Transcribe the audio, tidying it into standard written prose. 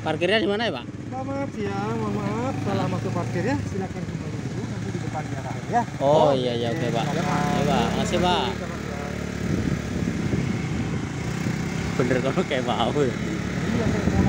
Parkirnya di mana ya, Pak? Selamat siang, mohon maaf salah masuk parkir ya. Silakan kembali dulu nanti di depan diarahin ya. Oh iya iya oke Pak. Silakan. Iya Pak, makasih Pak. Selamat siang. Bener kalau kayak mau. Iya, saya mau